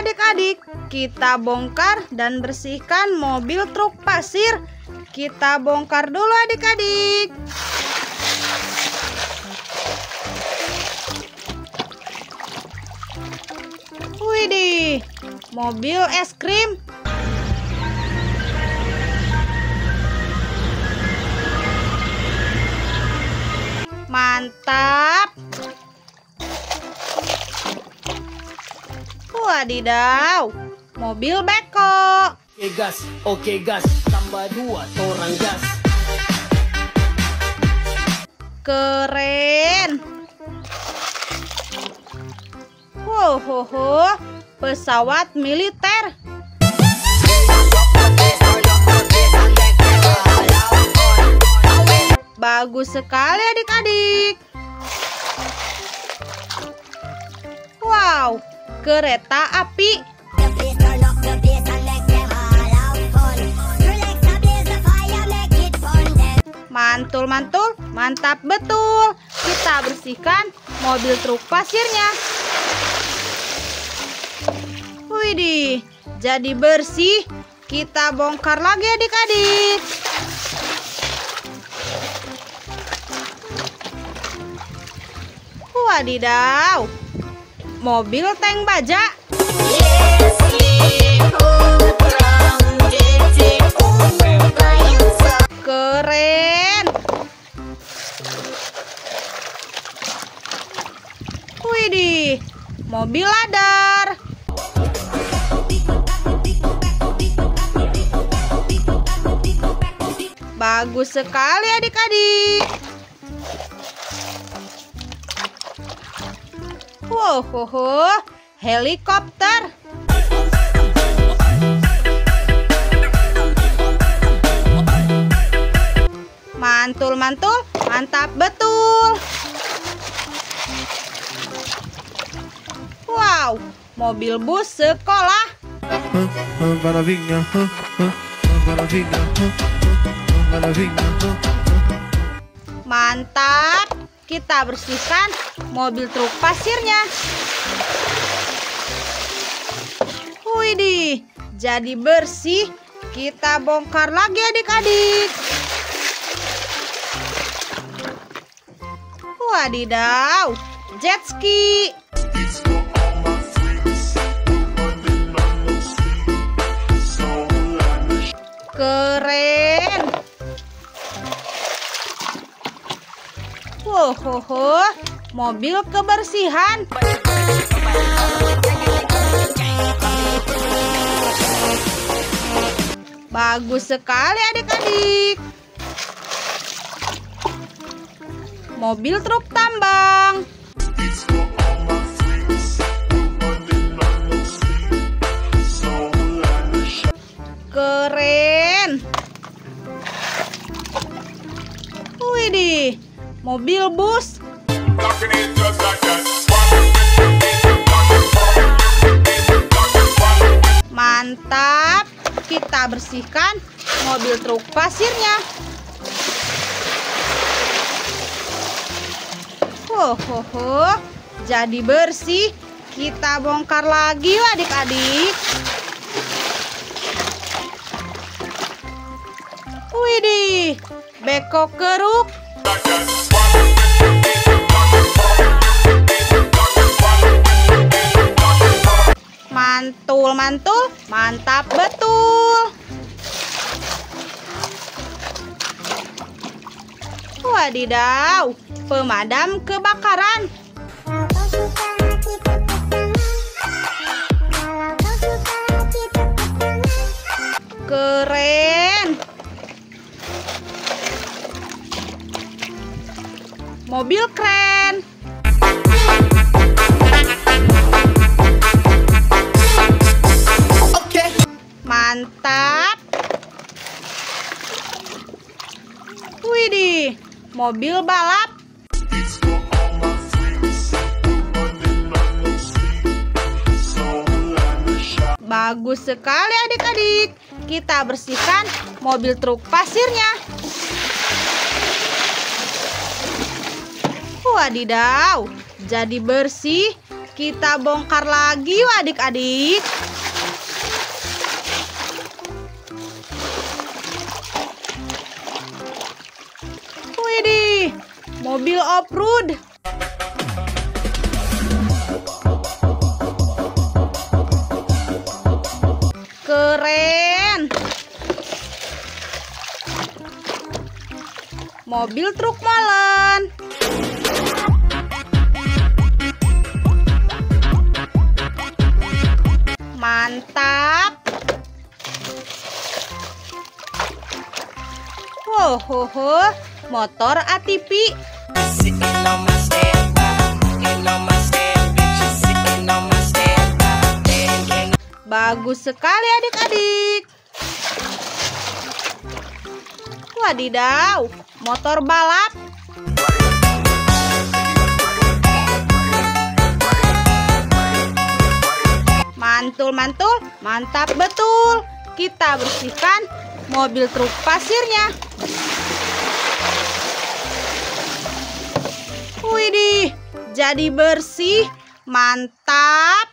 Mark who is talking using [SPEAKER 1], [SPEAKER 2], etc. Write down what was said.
[SPEAKER 1] adik-adik. Kita bongkar dan bersihkan mobil truk pasir. Kita bongkar dulu adik-adik. Widih, mobil es krim. Mantap. Wadidaw, mobil beko.
[SPEAKER 2] Oke gas, tambah 2 torang gas.
[SPEAKER 1] Keren. Ho, pesawat militer. Bagus sekali adik-adik. Wow, kereta api. Mantul, mantap betul. Kita bersihkan mobil truk pasirnya. Widih, jadi bersih. Kita bongkar lagi adik-adik. Wadidaw, mobil tank baja. Keren. Widih, mobil ladar. Bagus sekali adik-adik. Wow, helikopter. Mantul, mantap betul. Wow, mobil bus sekolah. Mantap. Kita bersihkan mobil truk pasirnya. Widih, jadi bersih. Kita bongkar lagi adik-adik. Wadidaw, jet ski. Keren. Wow, mobil kebersihan. Bagus sekali adik-adik. Mobil truk tambang. Keren. Widih, mobil bus. Mantap. Kita bersihkan mobil truk pasirnya. Jadi bersih. Kita bongkar lagi adik-adik. Widih, beko keruk. Mantul, mantap betul. Wadidaw, pemadam kebakaran. Keren. Mobil keren. Mantap. Widih, mobil balap. Bagus sekali adik-adik. Kita bersihkan mobil truk pasirnya. Wadidaw, jadi bersih. Kita bongkar lagi yuk adik-adik. Widih, mobil off-road. Keren. Mobil truk molen. Mantap. Motor ATV. Bagus sekali adik-adik. Wadidaw, motor balap. Mantul-mantul, mantap betul. Kita bersihkan mobil truk pasirnya. Widih, jadi bersih, mantap.